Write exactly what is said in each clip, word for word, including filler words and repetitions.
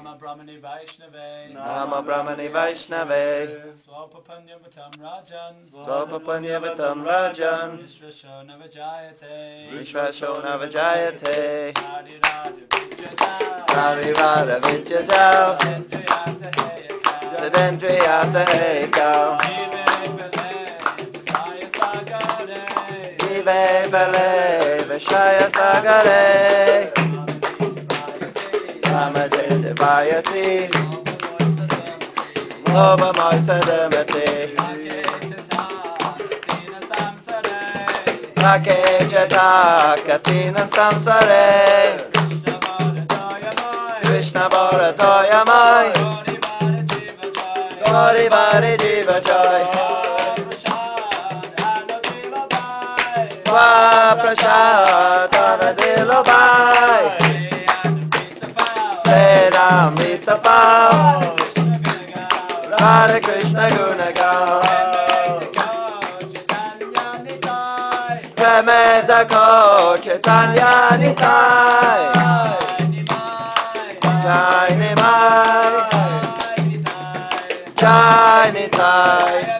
Nama Brahmani Vaishnave. Nama Brahmani Vaishnave. Swapapunyavatam Rajan. Swapapunyavatam Rajan. Vishvashona Vajayate. Vishvashona Vajayate. Sarirada Sarirada Vidyata. Tadendriyata Tadendriyata Hekal. Vive Bale Vishaya Sagare. Ramadete Vayati. Loba Maisadamati. Take Jata Katina Samsare. Krishna Bharataya Mai. Gauri Bari Jiva Jai. Swaprashad Anadilo Bhai. Sedam Rita Pao. Radha Krishna Gunagal. Premeta Ko Chaitanya Nitai. Jai Nimai. Jai Nitai.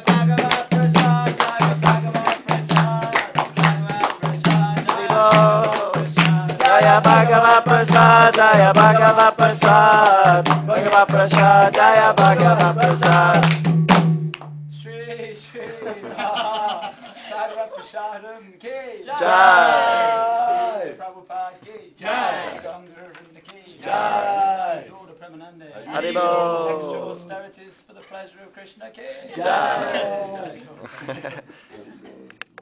Jaya Bhagava Prasad, Jaya Bhagava Prasad, Bhagava Prasad, Jaya Bhagava Prasad. Shri Shri Bhagavad Prasadam Ki Jai. Prabhupada Ki Jai. Ganga Vrinda Ki Jai. Lord of Premanande. Haribol. Extra austerities for the pleasure of Krishna Ki Jai.